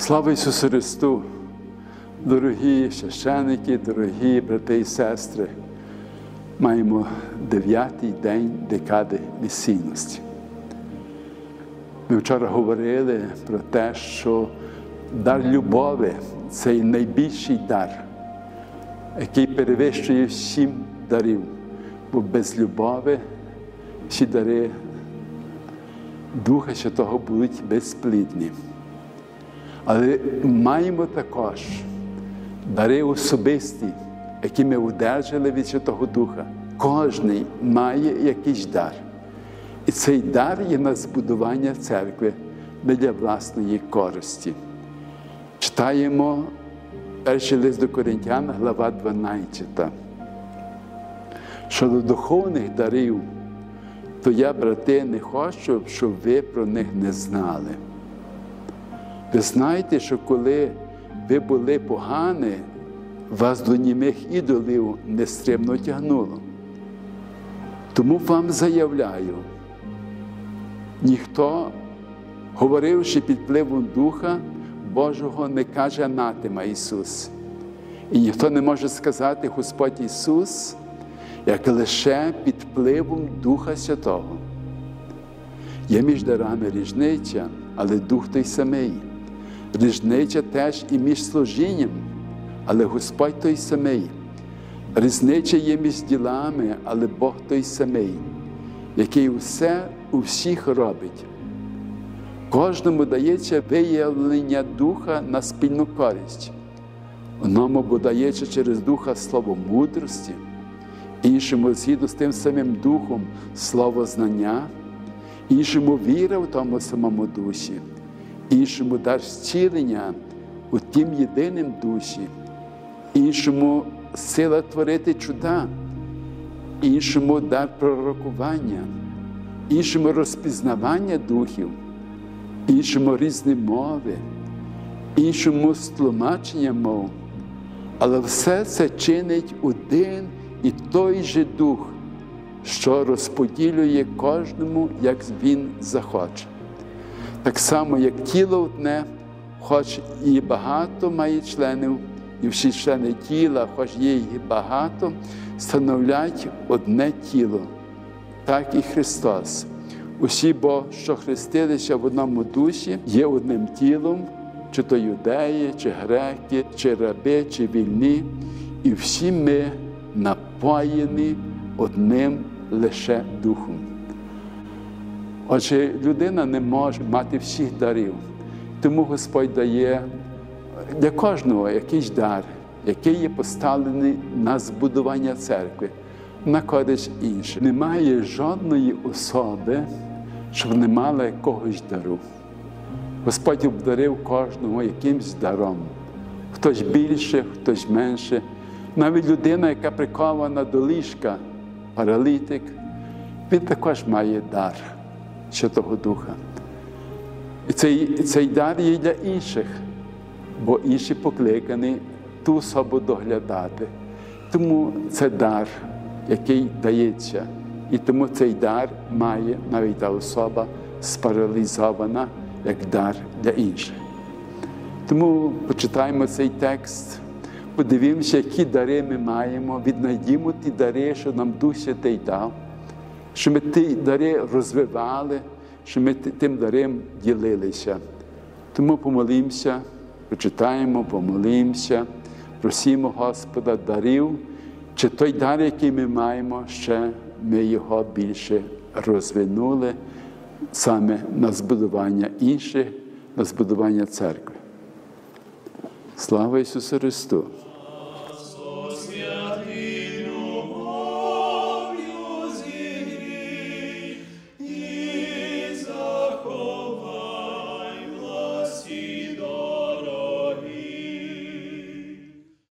Слава Ісусу Христу! Дорогі священники, дорогі брати і сестри! Маємо 9-й день декади місійності. Ми вчора говорили про те, що дар любові – це найбільший дар, який перевищує всім дарів. Бо без любові всі дари Духа Святого будуть безплідні. Але маємо також дари особисті, які ми одержали від Святого Духа. Кожний має якийсь дар. І цей дар є на збудування церкви не для власної користі. Читаємо перший лист до Коринтян, глава 12. Щодо духовних дарів, то я, брати, не хочу, щоб ви про них не знали. Ви знаєте, що коли ви були погані, вас до німих ідолів нестримно тягнуло. Тому вам заявляю, ніхто, говоривши під впливом Духа Божого, не каже анатема Ісус. І ніхто не може сказати Господь Ісус, як лише під впливом Духа Святого. Є між дарами різниця, але Дух той самий. Різниця теж і між служінням, але Господь той самий. Різниця є між ділами, але Бог той самий, який усе у всіх робить. Кожному дається виявлення Духа на спільну користь. Одному бо дається через Духа слово мудрості, іншому згідно з тим самим Духом слово знання, іншому віра в тому самому Дусі, іншому дар зцілення у тім єдиним Дусі, іншому сила творити чуда, іншому дар пророкування, іншому розпізнавання духів, іншому різні мови, іншому тлумачення мов. Але все це чинить один і той же Дух, що розподілює кожному, як він захоче. Так само, як тіло одне, хоч і багато має членів, і всі члени тіла, хоч є їх багато, становлять одне тіло. Так і Христос. Усі, бо що хрестилися в одному дусі, є одним тілом, чи то юдеї, чи греки, чи раби, чи вільні, і всі ми напоєні одним лише Духом. Отже, людина не може мати всіх дарів, тому Господь дає для кожного якийсь дар, який є поставлений на збудування церкви, на користь інших. Немає жодної особи, щоб не мала якогось дару. Господь обдарив кожного якимсь даром. Хтось більше, хтось менше. Навіть людина, яка прикована до ліжка, паралітик, він також має дар Святого Духа. І цей дар є для інших, бо інші покликані ту особу доглядати. Тому це дар, який дається. І тому цей дар має навіть та особа спаралізована, як дар для інших. Тому почитаємо цей текст, подивимося, які дари ми маємо, віднайдімо ті дари, що нам Дух Святий дав, що ми ті дари розвивали, що ми тим дарем ділилися. Тому помолимося, почитаємо, помолимося, просимо Господа дарів, чи той дар, який ми маємо, ще ми його більше розвинули саме на збудування інших, на збудування церкви. Слава Ісусу Христу!